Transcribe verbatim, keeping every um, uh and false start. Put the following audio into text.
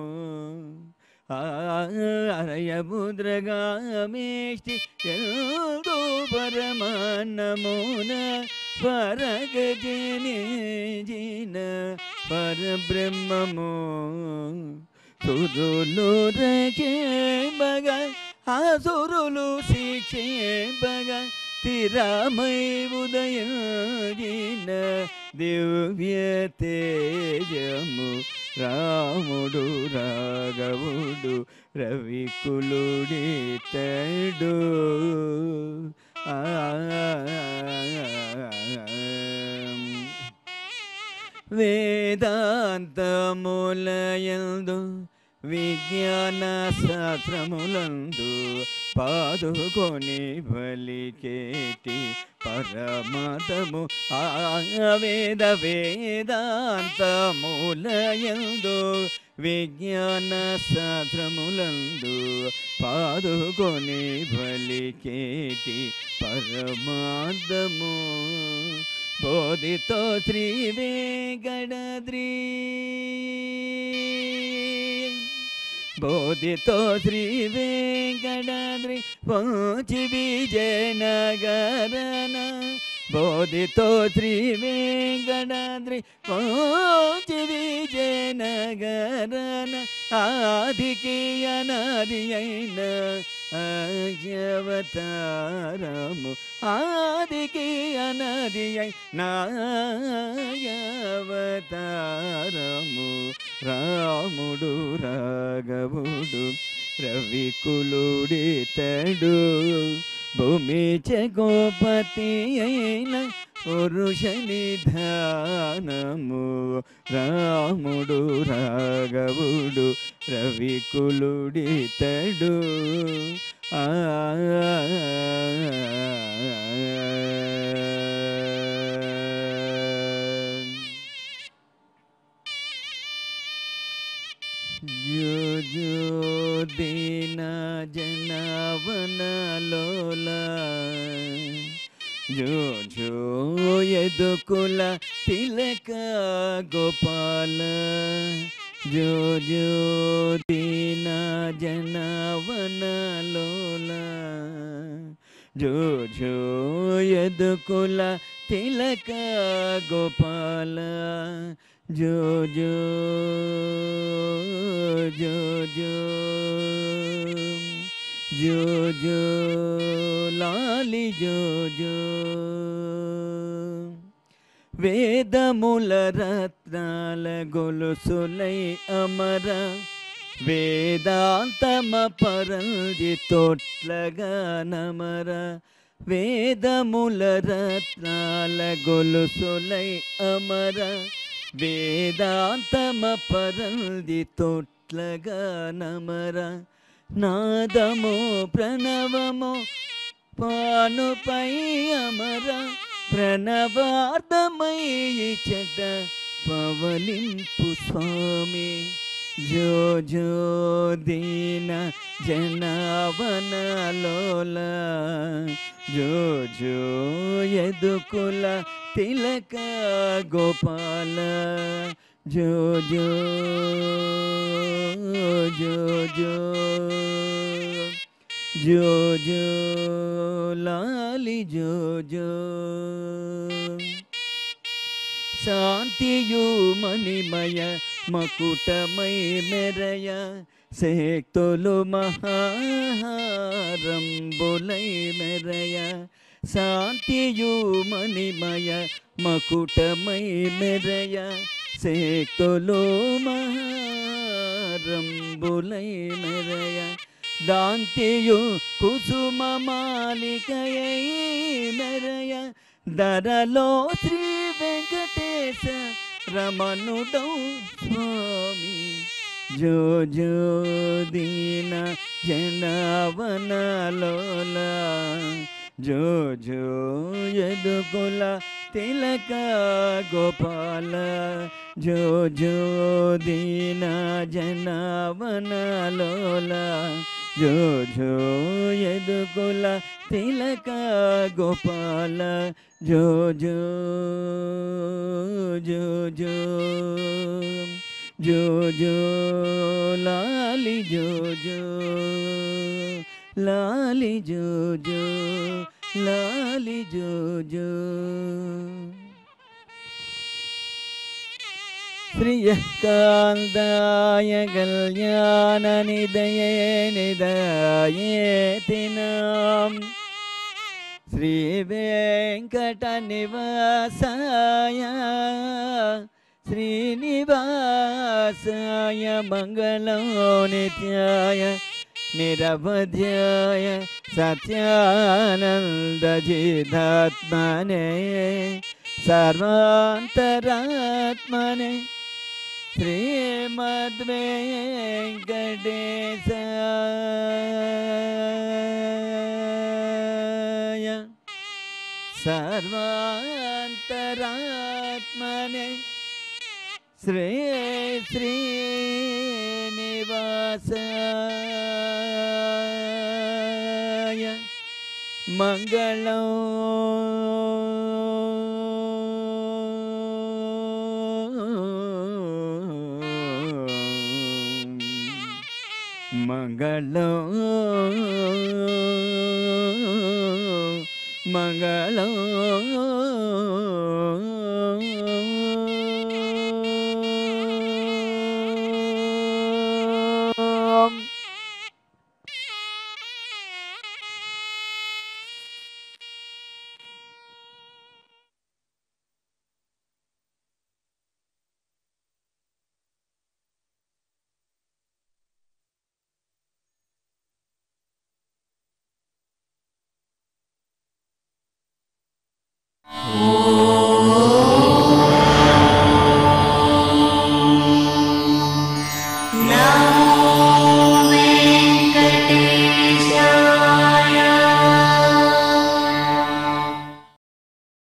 అరయముద్రగామేష్టి ఎందు పరమాన్నమున పరగతిని జిన పరబ్రహ్మము సురులు రక్షేమగా అసురులు శిక్షేమగా స్థిరమై ఉదయించిన దివ్య తేజము రాముడు రాఘవుడు రవికులుడితడు ఆ వేదాంతములయందు విజ్ఞాన శాస్త్రములందు పాదుకొని బలికేటి పరమతము ఆ వేద వేదాంతములయందు విజ్ఞాన శాస్త్రములందు పాదుకొని బలికేటి పరమార్థము బోధితో శ్రీ వెంకటాద్రి బోధితో శ్రీ వెంకటాద్రి పోచి విజయనగరన బోధితో శ్రీ వెంకటాద్రి పోచి విజయనగరన ఆదికి అనాది అయిన అయ్యవతారము ఆదికి అనాది అయిన అయ్యవతారము రాముడు రాఘవుడు రవికులుడితడు భూమి చకోపతి అయిన పురుష నిధానము రాముడు రాఘవుడు రవికులుడితడు ఆ జో జో దీన జనవనలోలా జో జో యదుకుల తిలక గోపాల జో జో దీన జనవనలోలా జో జో యదుకుల తిలక గోపాల జో జో జో జో జో జో లాలి జో జో వేదముల రత్నాల గొలుసులై అమర వేదాంతమ పరంది తోట్లగా నమర వేదముల రత్నాల గొలుసులై అమర వేదాంతమ పరంది తోట్లగా నమర నాదము ప్రణవము పానుపై అమర ప్రణవార్థమై చెడ్డ పవలింపు స్వామి జో జో దీన జనవనలోల జో జో యదుకుల తిలక గోపాల జో జో జో జో జో జో లాలి జో జో శాంతియు మణిమయ మకుటమై మెరయ శక్తులు మహారంబులై మెరయ శాంతియు మణిమయ మకుటమై మెరయ శక్తులు మహారంబులై మెరయ దాంతియు కుసుమ మాలికయై మెరయ దరలో శ్రీ వెంకటేశ రమణుడౌ స్వామి జో జో దీన జనవనలోల జో జో యదుకుల తిలక గోపాల జో జో దీన జనవనలోల జో జో యదుకుల తిలక గోపాల జో జో జో జో జో జో లాలి జో జో లాలి జో జో లాలి జో జో. శ్రియకాంతాయ కళ్యాణ నిదయే నిదయేతి నాం శ్రీ వెంకట నివాసాయ శ్రీనివాసాయ మంగళం నిత్యాయ నిరవధ్యాయ సత్యానందజితాత్మనే సర్వాంతరాత్మనే శ్రీమద్వేంకటేశాయ సర్వాంతరాత్మనే శ్రీ శ్రీనివాసాయ మంగళం. మంగళం మంగళం